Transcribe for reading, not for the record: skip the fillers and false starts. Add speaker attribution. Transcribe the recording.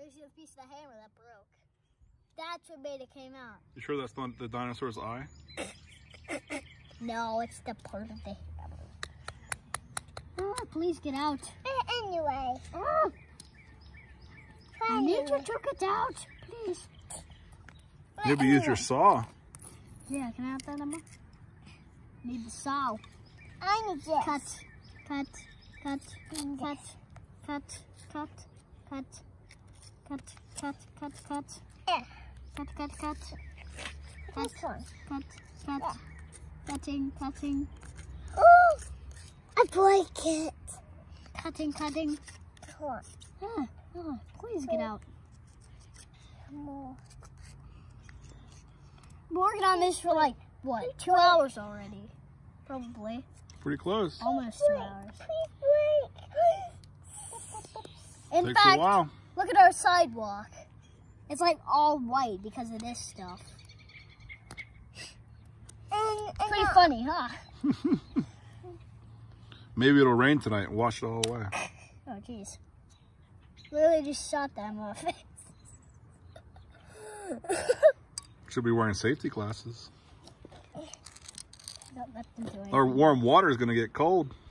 Speaker 1: There's a piece of the hammer that broke. That's what made it came out.
Speaker 2: You sure that's not the dinosaur's eye?
Speaker 1: No, it's the part of the hammer. Oh, please get out. Anyway. Oh. I need you to get out, please.
Speaker 2: Maybe use your saw.
Speaker 1: Yeah, can I have that, Emma? Need the saw. I need this. Cut, cut, cut, cut, cut, cut, cut, cut, cut, cut, cut. Yeah. Cut, cut, cut. Cut, cut, cut. Cutting, cutting. Oh, I break it. Cutting, cutting. Oh, please get out. More. We're working on this for like, what, 2 hours already? Probably.
Speaker 2: Pretty close.
Speaker 1: Almost 2 hours. In
Speaker 2: Takes
Speaker 1: fact,
Speaker 2: a while.
Speaker 1: look at our sidewalk. It's like all white because of this stuff. Pretty funny, huh?
Speaker 2: Maybe it'll rain tonight and wash it all away.
Speaker 1: Oh, jeez. Literally just shot that in my face.
Speaker 2: Should be wearing safety glasses.
Speaker 1: Don't let them do it.
Speaker 2: Our warm water is going to get cold.